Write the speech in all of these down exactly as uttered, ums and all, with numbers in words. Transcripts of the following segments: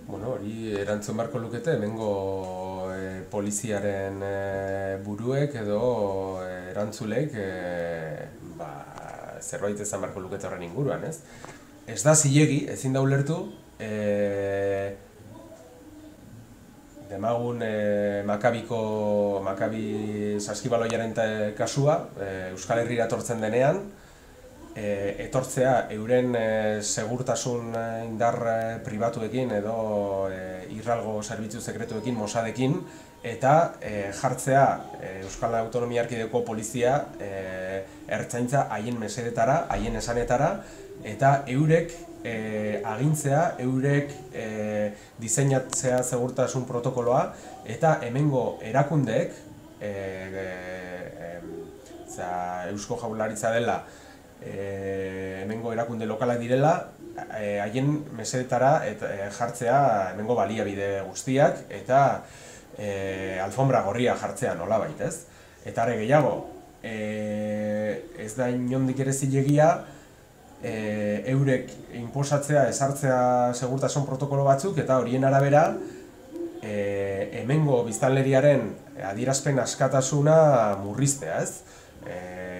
Bueno, hori erantzun beharko lukete hemengo e, poliziaren e, buruek edo e, erantzulek e, ba, zerbait ezan beharko lukete horren inguruan, ez? Ez da zilegi, ezin da ulertu, e, demagun e, Makabiko, Makabi saskibaloiaren kasua, e, Euskal Herrira etortzen denean, e, etortzea euren e, segurtasun indar e, pribatuekin edo e, irralgo zerbitzu sekretuekin, Mossadekin, eta e, jartzea e, Euskal Autonomia Erkidegoko polizia e, ertzaintza haien mesedetara, haien esanetara, eta eurek e, agintzea, eurek e, diseinatzea segurtasun protokoloa, eta hemengo erakundeek, e, e, e, Eusko Jaurlaritza dela, E, hemengo erakunde lokalak direla, haien e, mesedetara eta, e, jartzea hemengo baliabide guztiak eta e, alfombra gorria jartzea nolabait, ez? Eta are gehiago, e, ez da inondik ere zilegia e, eurek inposatzea, ezartzea segurtasun protokolo batzuk eta horien arabera e, hemengo biztanleriaren adierazpen askatasuna murriztea, ez? E,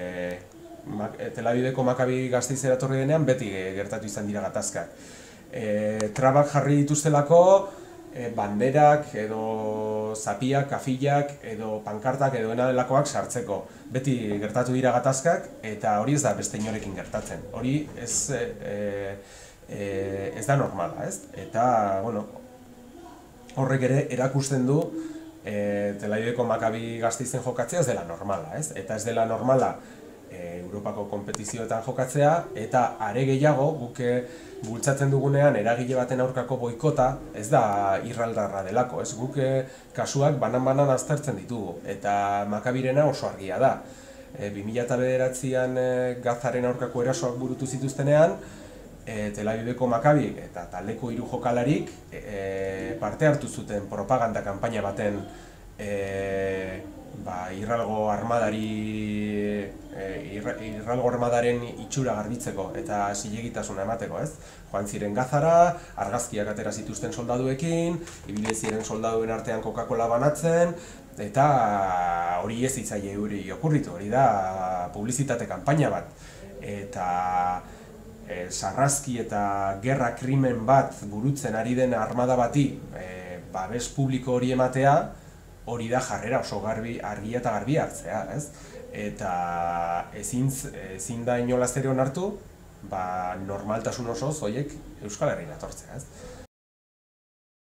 Tel Aviveko Makabi Gasteizera etorri denean beti gertatu izan dira gatazkak. E, trabak jarri dituztelako e, banderak edo zapiak, kafilak edo pankartak edo ena delakoak sartzeko. Beti gertatu dira gatazkak eta hori ez da beste inorekin gertatzen. Hori ez, e, e, ez da normala, ez? Eta, bueno, horrek ere erakusten du e, Tel Aviveko Makabi Gasteizen jokatzea ez dela normala, ez? Eta ez dela normala Europako konpetizioetan jokatzea, eta are gehiago guk bultzatzen dugunean eragile baten aurkako boikota ez da irraldarra delako, ez? Guk kasuak banan-banan aztertzen ditugu, eta Makabirena oso argia da. bi mila bederatzian Gazaren aurkako erasoak burutu zituztenean, Tel Aviveko Makabik eta taldeko hiru jokalarik parte hartu zuten propaganda kanpaina baten Ba, irralgo armadari e, irra, irralgo armadaren itxura garbitzeko eta zilegitasuna emateko, ez? Joan ziren Gazara, argazkiak atera zituzten soldaduekin, ibili ziren soldaduen artean Coca-Cola banatzen, eta hori ez hitzaile hori okurritu, hori da publizitate kanpaina bat. Eta e, sarrazki eta gerra krimen bat burutzen ari den armada bati e, babes publiko hori ematea, hori da jarrera oso garbi, argia eta garbi hartzea, ez? Eta ezin, ezin da inolaz ere onartu, ba, normaltasun osoz horiek Euskal Herrira etortzea, ez?